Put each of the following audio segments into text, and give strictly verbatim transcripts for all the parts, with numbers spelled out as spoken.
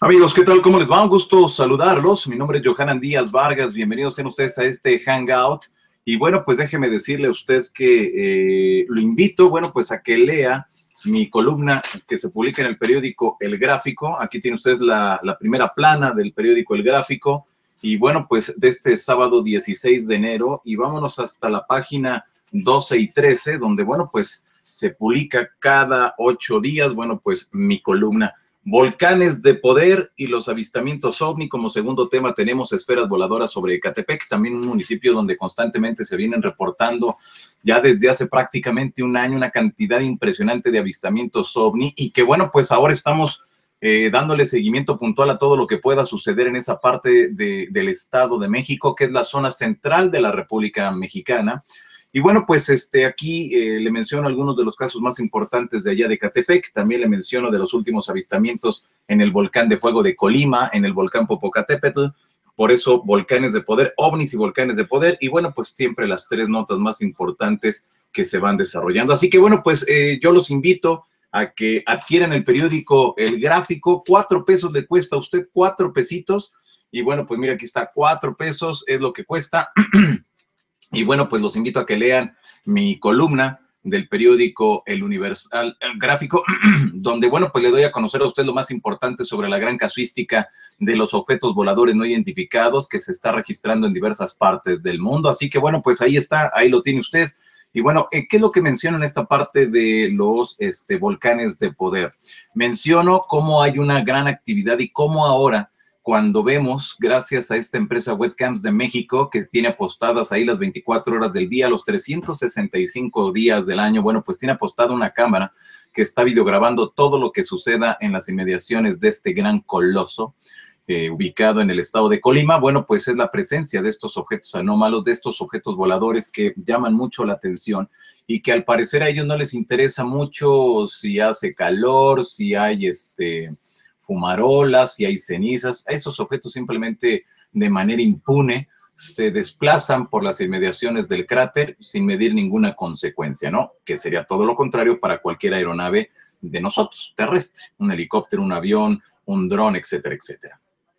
Amigos, ¿qué tal? ¿Cómo les va? Un gusto saludarlos. Mi nombre es Johanan Díaz Vargas. Bienvenidos sean ustedes a este Hangout. Y bueno, pues déjeme decirle a usted que eh, lo invito, bueno, pues a que lea mi columna que se publica en el periódico El Gráfico. Aquí tiene usted la, la primera plana del periódico El Gráfico. Y bueno, pues de este sábado dieciséis de enero. Y vámonos hasta la página doce y trece, donde, bueno, pues se publica cada ocho días, bueno, pues mi columna. Volcanes de poder y los avistamientos ovni. Como segundo tema tenemos esferas voladoras sobre Ecatepec, también un municipio donde constantemente se vienen reportando ya desde hace prácticamente un año una cantidad impresionante de avistamientos ovni y que bueno, pues ahora estamos eh, dándole seguimiento puntual a todo lo que pueda suceder en esa parte de, del Estado de México, que es la zona central de la República Mexicana. Y bueno, pues este, aquí eh, le menciono algunos de los casos más importantes de allá de Ecatepec. También le menciono de los últimos avistamientos en el volcán de fuego de Colima, en el volcán Popocatépetl. Por eso, volcanes de poder, ovnis y volcanes de poder. Y bueno, pues siempre las tres notas más importantes que se van desarrollando. Así que bueno, pues eh, yo los invito a que adquieran el periódico El Gráfico. Cuatro pesos le cuesta a usted, cuatro pesitos. Y bueno, pues mira, aquí está, cuatro pesos es lo que cuesta. Y bueno, pues los invito a que lean mi columna del periódico El Universal El Gráfico, donde, bueno, pues le doy a conocer a usted lo más importante sobre la gran casuística de los objetos voladores no identificados que se está registrando en diversas partes del mundo. Así que, bueno, pues ahí está, ahí lo tiene usted. Y bueno, ¿qué es lo que menciono en esta parte de los este, volcanes de poder? Menciono cómo hay una gran actividad y cómo ahora, cuando vemos, gracias a esta empresa Webcams de México, que tiene apostadas ahí las veinticuatro horas del día, los trescientos sesenta y cinco días del año, bueno, pues tiene apostada una cámara que está videograbando todo lo que suceda en las inmediaciones de este gran coloso, eh, ubicado en el estado de Colima. Bueno, pues es la presencia de estos objetos anómalos, de estos objetos voladores que llaman mucho la atención y que al parecer a ellos no les interesa mucho si hace calor, si hay este... fumarolas, si hay cenizas. Esos objetos simplemente de manera impune se desplazan por las inmediaciones del cráter sin medir ninguna consecuencia, ¿no? Que sería todo lo contrario para cualquier aeronave de nosotros, terrestre, un helicóptero, un avión, un dron, etcétera, etcétera.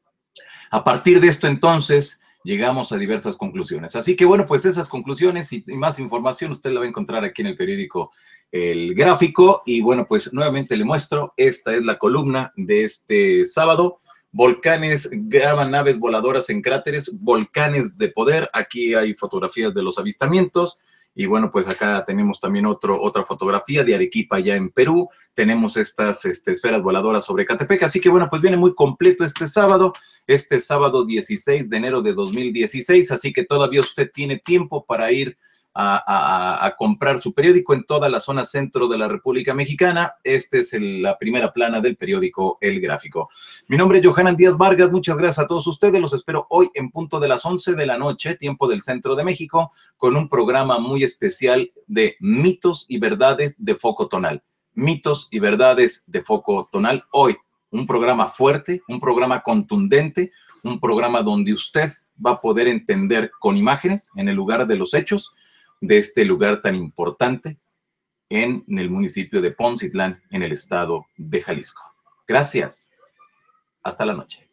A partir de esto, entonces, llegamos a diversas conclusiones. Así que, bueno, pues esas conclusiones y más información usted la va a encontrar aquí en el periódico El Gráfico. Y, bueno, pues nuevamente le muestro, esta es la columna de este sábado. Volcanes graban naves voladoras en cráteres, volcanes de poder. Aquí hay fotografías de los avistamientos. Y bueno, pues acá tenemos también otro, otra fotografía de Arequipa, ya en Perú. Tenemos estas este, esferas voladoras sobre Ecatepec. Así que bueno, pues viene muy completo este sábado, este sábado dieciséis de enero de dos mil dieciséis. Así que todavía usted tiene tiempo para ir a, a, a comprar su periódico en toda la zona centro de la República Mexicana. Esta es el, la primera plana del periódico El Gráfico. Mi nombre es Johanan Díaz Vargas. Muchas gracias a todos ustedes. Los espero hoy en punto de las once de la noche, tiempo del centro de México, con un programa muy especial de mitos y verdades de foco tonal. Mitos y verdades de foco tonal. Hoy, un programa fuerte, un programa contundente, un programa donde usted va a poder entender con imágenes, en el lugar de los hechos, de este lugar tan importante en el municipio de Poncitlán, en el estado de Jalisco. Gracias. Hasta la noche.